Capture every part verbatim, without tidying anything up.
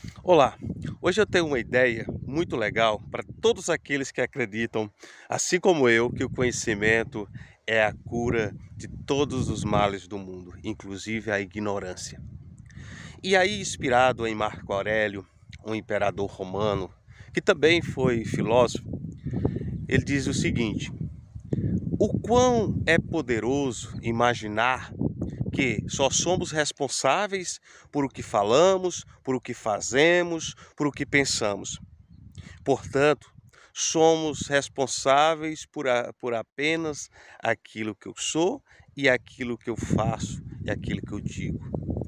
Olá, hoje eu tenho uma ideia muito legal para todos aqueles que acreditam, assim como eu, que o conhecimento é a cura de todos os males do mundo, inclusive a ignorância. E aí, inspirado em Marco Aurélio, um imperador romano, que também foi filósofo, ele diz o seguinte: o quão é poderoso imaginar que só somos responsáveis por o que falamos, por o que fazemos, por o que pensamos. Portanto, somos responsáveis por, a, por apenas aquilo que eu sou e aquilo que eu faço e aquilo que eu digo.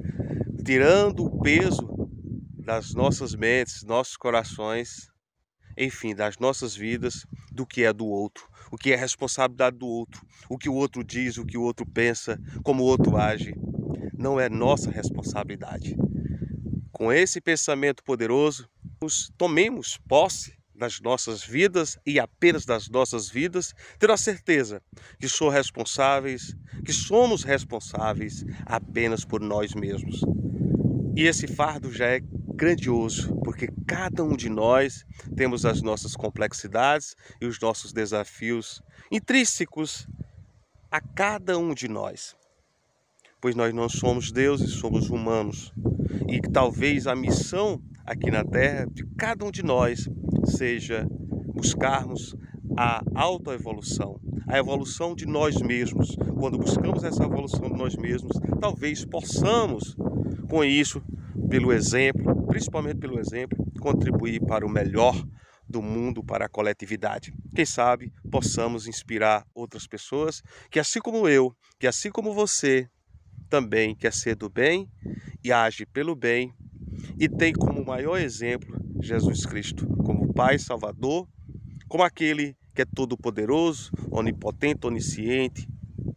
Tirando o peso das nossas mentes, nossos corações, enfim, das nossas vidas, do que é do outro, o que é responsabilidade do outro, o que o outro diz, o que o outro pensa, como o outro age, não é nossa responsabilidade. Com esse pensamento poderoso, tomemos posse das nossas vidas e apenas das nossas vidas, ter a certeza que sou responsáveis, que somos responsáveis apenas por nós mesmos. E esse fardo já é grandioso, porque cada um de nós temos as nossas complexidades e os nossos desafios intrínsecos a cada um de nós. Pois nós não somos deuses, somos humanos. E que talvez a missão aqui na Terra de cada um de nós seja buscarmos a autoevolução, a evolução de nós mesmos. Quando buscamos essa evolução de nós mesmos, talvez possamos, com isso, pelo exemplo, principalmente pelo exemplo, contribuir para o melhor do mundo, para a coletividade. Quem sabe possamos inspirar outras pessoas que, assim como eu, que assim como você, também quer ser do bem e age pelo bem e tem como maior exemplo Jesus Cristo, como Pai Salvador, como aquele que é todo-poderoso, onipotente, onisciente,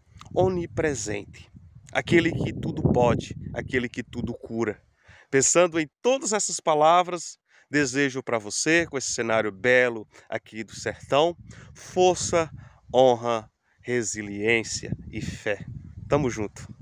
onipresente, aquele que tudo pode, aquele que tudo cura. Pensando em todas essas palavras, desejo para você, com esse cenário belo aqui do sertão, força, honra, resiliência e fé. Tamo junto.